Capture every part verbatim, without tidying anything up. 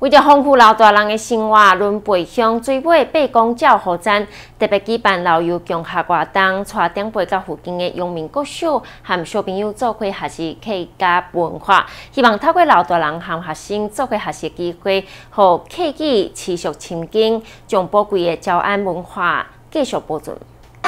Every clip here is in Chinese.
为着丰富老大人的生活，仑背乡水尾八公照护站特别举办老幼共学活动，带长辈到附近的阳明国小，和小朋友做伙学习客家文化，希望透过老大人和学生做伙学习机会，和客语持续亲近，将宝贵的招安文化继续保存。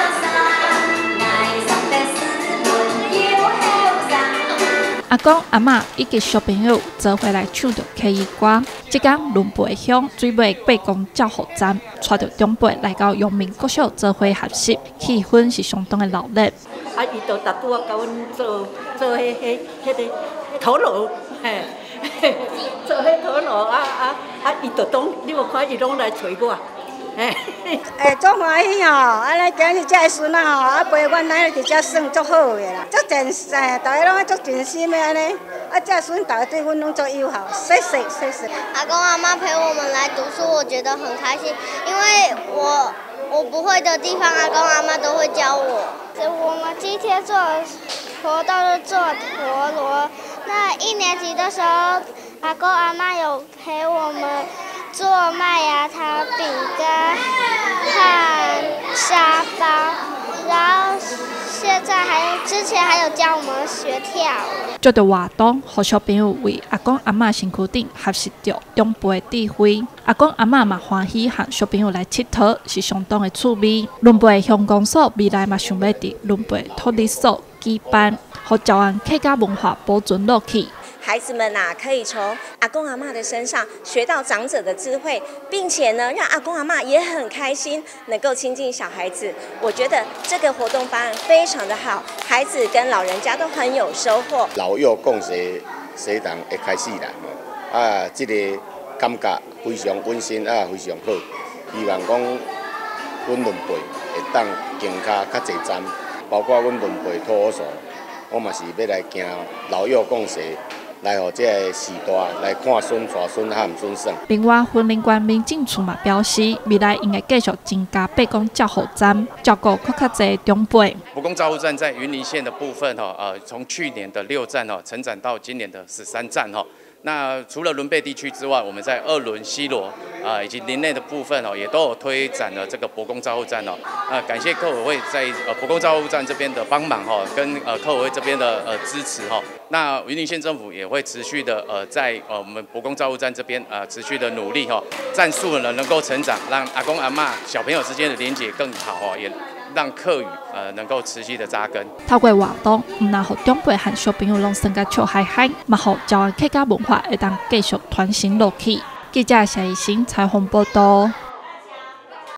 阿公阿嬷以及小朋友做伙来唱着客语歌。即天仑背乡水尾八公照护站，带着长辈来到阳明国小做伙学习，气氛是相当的热烈。 啊，伊就逐拄啊，甲阮做做迄迄迄个陀螺，嘿，做迄陀螺啊啊啊！伊就当你无看，伊拢来找我。 诶，足欢喜吼！安尼今日这个孙仔吼，啊陪阮奶奶伫遮耍足好个啦，足真诶，大家拢足真心的安尼。啊，这孙大家对阮拢足友好，谢谢谢谢。 阿公阿妈陪我们来读书，我觉得很开心，因为我我不会的地方，阿公阿妈都会教我。我们今天做活动是做陀螺，那一年级的时候，阿公阿妈有陪我们。 做麦芽糖、饼干和沙包，然后现在还之前还有教我们学跳舞。 这个活动，让小朋友为阿公阿嬷身躯顶学习到长辈的智慧。阿公阿嬷嘛欢喜和小朋友来佚佗，是相当的趣味。仑背乡公所未来嘛想要伫仑背托儿所举办，让招安客家文化保存落去。 孩子们呐、啊，可以从阿公阿嬷的身上学到长者的智慧，并且呢，让阿公阿嬷也很开心，能够亲近小孩子。我觉得这个活动方案非常的好，孩子跟老人家都很有收获。 老幼共学学堂会开始啦，啊，这个感觉非常温馨啊，非常好。希望讲阮仑背会当行卡较侪站，包括阮仑背托儿所，我嘛是要来行老幼共学。 来，互这个时代来看孙、带孙和孙孙。 另外，婚龄官民政处嘛表示，未来应该继续增加八公照护站，照顾更较侪长辈。 八公照护站在云林县的部分哈，呃，从去年的六站哈，成长到今年的十三站哈。 那除了仑背地区之外，我们在二仑、西螺啊以及林内的部分哦，也都有推展了这个八公照护站哦。啊，感谢客委会在呃八公照护站这边的帮忙哈，跟呃客委会这边的呃支持哈。那云林县政府也会持续的呃在呃我们八公照护站这边呃持续的努力哈，站数呢能够成长，让阿公阿嬷小朋友之间的连结更好哦，也。 让客语呃能够持续的扎根。 透过活动，唔但让长辈和小朋友拢生个笑嗨嗨，嘛让招安客家文化会当继续传承落去。记者谢医生采访报道。